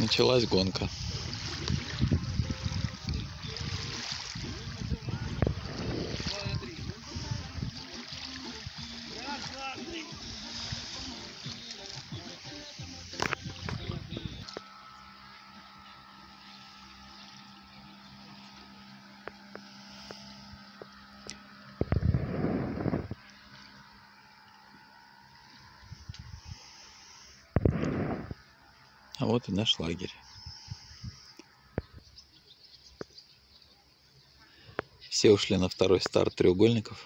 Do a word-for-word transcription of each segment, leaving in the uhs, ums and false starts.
Началась гонка. А вот и наш лагерь. Все ушли на второй старт треугольников.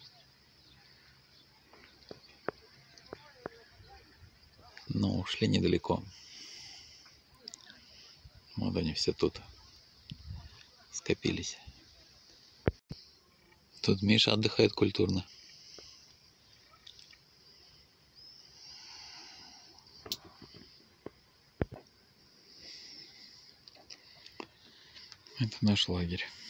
Но ушли недалеко. Вот они все тут скопились. Тут Миша отдыхает культурно. Это наш лагерь.